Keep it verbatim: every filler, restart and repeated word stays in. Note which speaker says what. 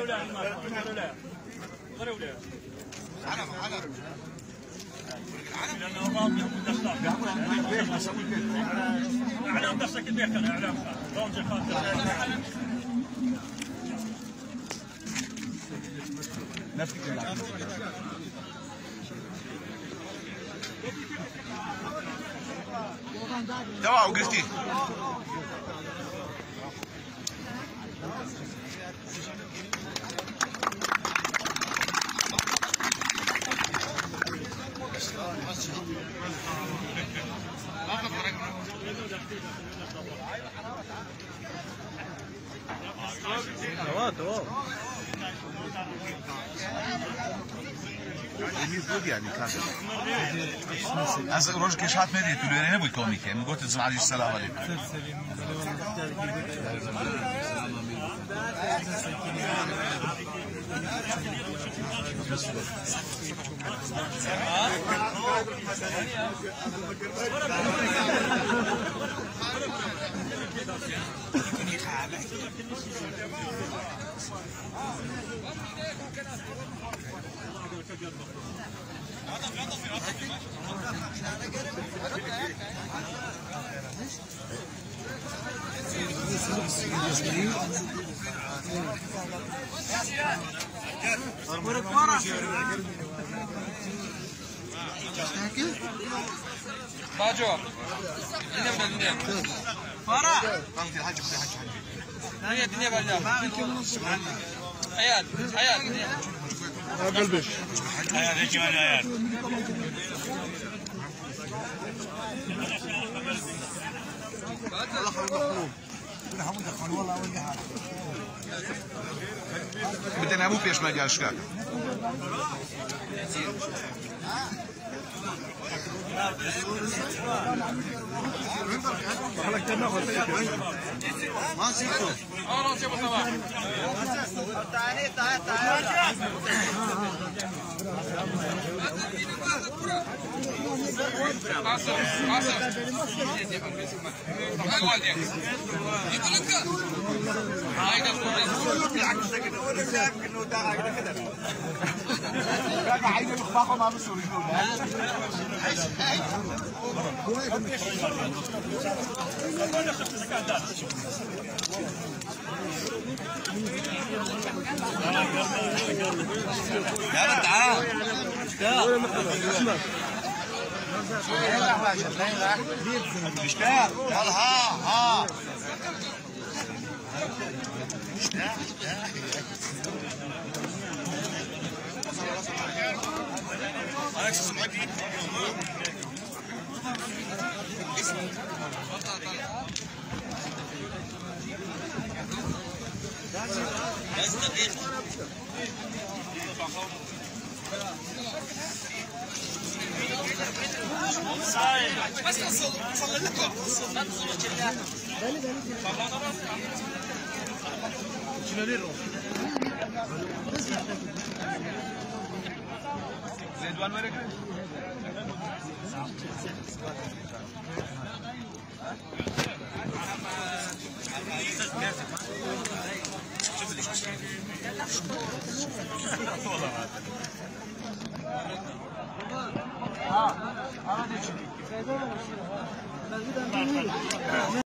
Speaker 1: اعلام نفسك البيت انا اعلام رمزي خاطر
Speaker 2: نفسك تمام وقلتي
Speaker 3: تمام تمام
Speaker 2: المفروض يعني كان هسه روج كشات مدي تقول انا ابو كوميك يعني قلت لازم عليه السلام عليكم
Speaker 4: باجو الدنيا من الدنيا فرح هي الدنيا بالله حياة حياة
Speaker 3: قلبش
Speaker 1: حياة هيك ما حياة
Speaker 2: بدنا مو فيش ما قال شكاك
Speaker 3: ما سيكو
Speaker 4: اه شوفوا صباح تعالي تعالي تعالي قاسم قاسم هاي والديك يقول لك هاي ده
Speaker 2: بالعكس كده ولا شايف انه ده كده كان عايز يخبطه ما بيسوي يلا تعال اشتاق يلا ها ها اشتاق
Speaker 4: بس تصل تصل لكم لا تصل كذا
Speaker 3: شنو ديروا
Speaker 2: زيد وان وينك
Speaker 3: اه